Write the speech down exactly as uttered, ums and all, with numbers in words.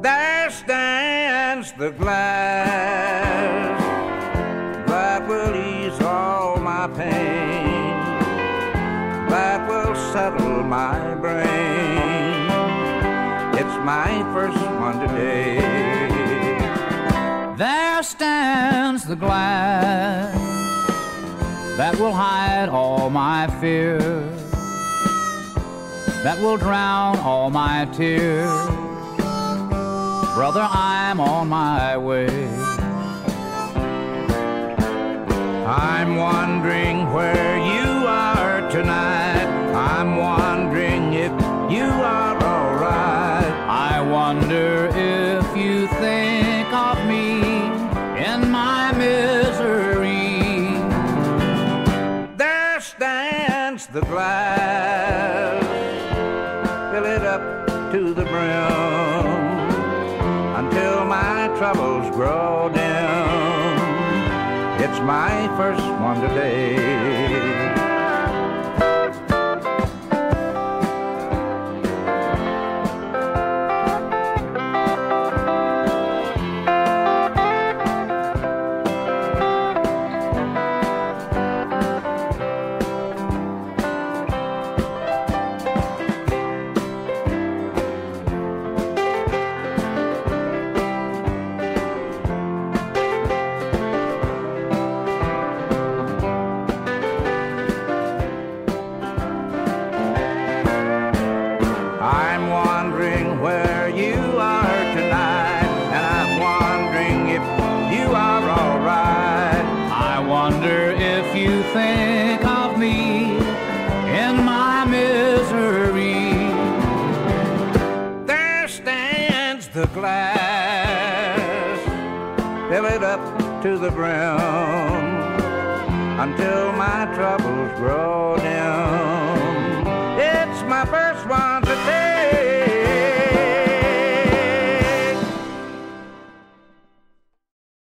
There stands the glass that will ease all my pain, that will settle my brain. It's my first one today. There stands the glass that will hide all my fears, that will drown all my tears. Brother, I'm on my way. I'm wondering where you are tonight. I'm wondering if you are all right. I wonder if you think of me in my misery. There stands the glass, fill it up to the brim until my troubles grow dim. It's my first one today. I'm wondering where you are tonight, and I'm wondering if you are all right. I wonder if you think of me in my misery. There stands the glass, fill it up to the brim until my troubles grow